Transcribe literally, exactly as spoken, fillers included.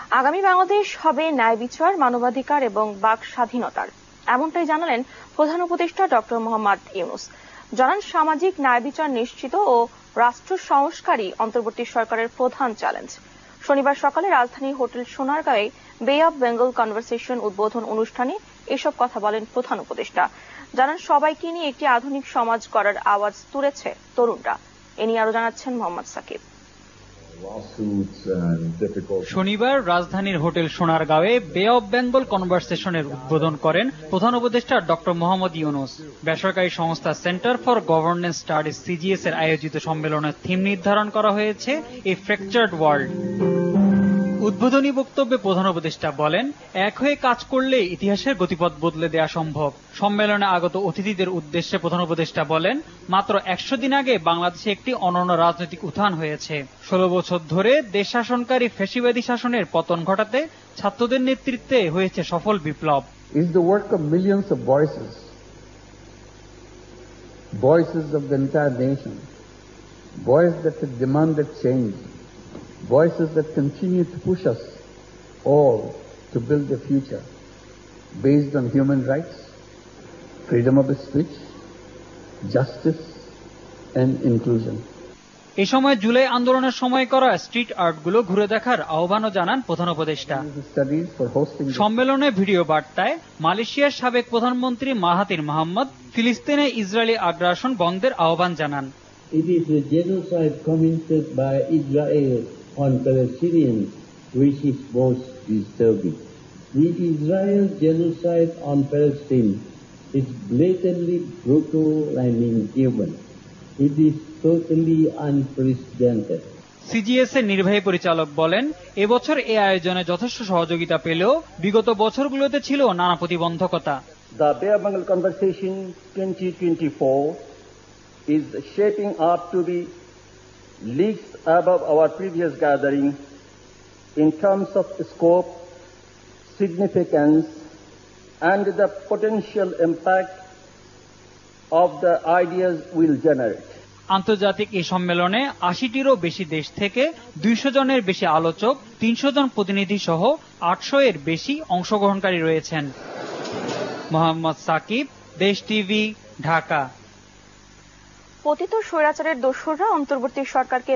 আগামী বাংলাদেশ হবে ন্যায় বিচার, মানবাধিকার এবং বাক স্বাধীনতার, এমনটাই জানালেন প্রধান উপদেষ্টা ডক্টর মোহাম্মদ ইউনূস। জানান, সামাজিক ন্যায় বিচার নিশ্চিত ও রাষ্ট্র সংস্কারই অন্তর্বর্তী সরকারের প্রধান চ্যালেঞ্জ। শনিবার সকালে রাজধানীর হোটেল সোনারগাঁয়ে বে অব বেঙ্গল কনভারসেশন উদ্বোধন অনুষ্ঠানে এসব কথা বলেন প্রধান উপদেষ্টা। জানান, সবাইকে নিয়ে একটি আধুনিক সমাজ গড়ার আওয়াজ তুলেছে তরুণরা। এ নিয়ে আরো জানাচ্ছেন মোহাম্মদ সাকিব। শনিবার রাজধানীর হোটেল সোনারগাঁওয়ে বে অব বেঙ্গল কনভারসেশনের উদ্বোধন করেন প্রধান উপদেষ্টা ডক্টর মোহাম্মদ ইউনূস। বেসরকারি সংস্থা centre for governance studies CGS এর আয়োজিত সম্মেলনের থিম নির্ধারণ করা হয়েছে এ ফ্র্যাকচার্ড ওয়ার্ল্ড। উদ্বোধনী বক্তব্যে প্রধান উপদেষ্টা বলেন, এক হয়ে কাজ করলে ইতিহাসের গতিপথ বদলে দেওয়া সম্ভব। সম্মেলনে আগত অতিথিদের উদ্দেশ্যে প্রধান উপদেষ্টা বলেন, মাত্র একশো দিন আগে বাংলাদেশে একটি অনন্য রাজনৈতিক উত্থান হয়েছে। ষোলো বছর ধরে দেশ শাসনকারী ফ্যাসিবাদী শাসনের পতন ঘটাতে ছাত্রদের নেতৃত্বে হয়েছে সফল বিপ্লব। Is the work of millions of voices, voices of the entire nation, voices that have demanded change, voices that continue to push us all to build a future based on human rights, freedom of speech, justice and inclusion. এই সময় জুলাই আন্দোলনের সময় করা street আর্টগুলো ঘুরে দেখার আহ্বানও জানান প্রধান উপদেষ্টা। সম্মেলনে ভিডিও বার্তায় মালয়েশিয়ার সাবেক প্রধানমন্ত্রী মাহাথির মোহাম্মদ ফিলিস্তিনে ইসরায়েলি আগ্রাসন বন্ধের আহ্বান জানান। It is a genocide committed by Israel on Palestinians which is most disturbing. The Israel genocide on Palestine is blatantly brutal and inhuman. It is totally unprecedented. CGS এর নির্বাহী পরিচালক বলেন, এবছর এই আয়োজনে যথেষ্ট সহযোগিতা পেলেও বিগত বছরগুলোতে ছিল নানা প্রতিবন্ধকতা। The Bay of Bengal Conversation twenty twenty-four is shaping up to be leagues above our previous gathering in terms of scope, significance, and the potential impact of the ideas will generate. আন্তর্জাতিক এই সম্মেলনে আশিটিরও বেশি দেশ থেকে দুইশো জনের বেশি আলোচক, তিনশো জন প্রতিনিধি সহ আটশো এর বেশি অংশগ্রহণকারী রয়েছেন। মোহাম্মদ সাকিব, দেশ টিভি, ঢাকা। পতিত স্বৈরাচারের দোসররা অন্তর্বর্তী সরকারকে